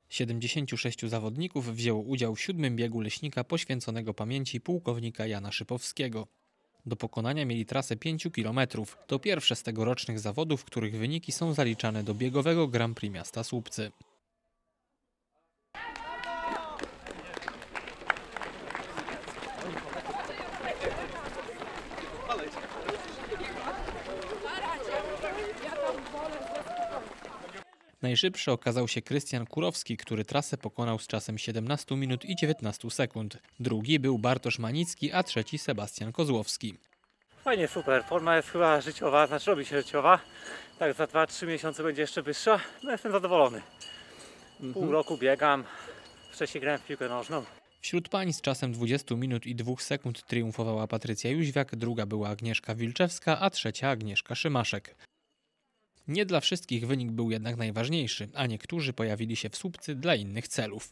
76 zawodników wzięło udział w 7. biegu leśnika poświęconego pamięci pułkownika Jana Szypowskiego. Do pokonania mieli trasę 5 km. To pierwsze z tegorocznych zawodów, których wyniki są zaliczane do biegowego Grand Prix miasta Słupcy. Najszybszy okazał się Krystian Kurowski, który trasę pokonał z czasem 17 minut i 19 sekund. Drugi był Bartosz Manicki, a trzeci Sebastian Kozłowski. Fajnie, super. Forma jest chyba życiowa, znaczy robi się życiowa. Tak, za 2-3 miesiące będzie jeszcze wyższa. No jestem zadowolony. Pół roku biegam. Wcześniej grałem w piłkę nożną. Wśród pań z czasem 20 minut i 2 sekund triumfowała Patrycja Jóźwiak, druga była Agnieszka Wilczewska, a trzecia Agnieszka Szymaszek. Nie dla wszystkich wynik był jednak najważniejszy, a niektórzy pojawili się w Słupcy dla innych celów.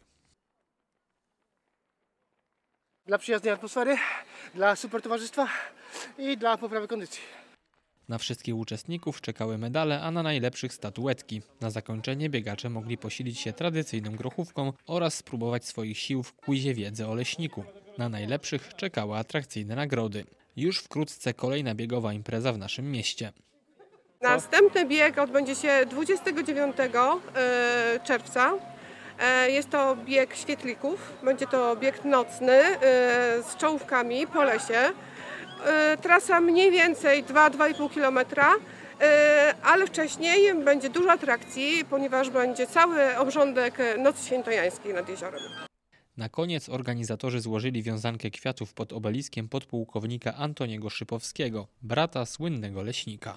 Dla przyjaznej atmosfery, dla super towarzystwa i dla poprawy kondycji. Na wszystkich uczestników czekały medale, a na najlepszych statuetki. Na zakończenie biegacze mogli posilić się tradycyjną grochówką oraz spróbować swoich sił w quizie wiedzy o leśniku. Na najlepszych czekały atrakcyjne nagrody. Już wkrótce kolejna biegowa impreza w naszym mieście. Następny bieg odbędzie się 29 czerwca. Jest to bieg świetlików. Będzie to bieg nocny z czołówkami po lesie. Trasa mniej więcej 2-2,5 km, ale wcześniej będzie dużo atrakcji, ponieważ będzie cały obrządek Nocy Świętojańskiej nad jeziorem. Na koniec organizatorzy złożyli wiązankę kwiatów pod obeliskiem podpułkownika Antoniego Szypowskiego, brata słynnego leśnika.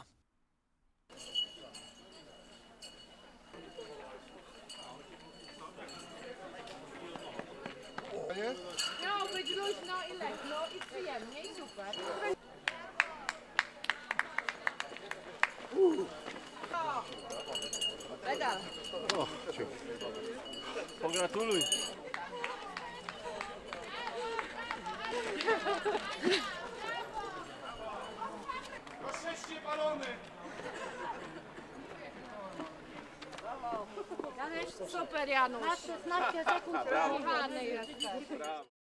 Miało być luźno i lekko i przyjemnie i super. Medal. Pogratuluj. Super, Janusz. Na 16 sekund kochany jesteś.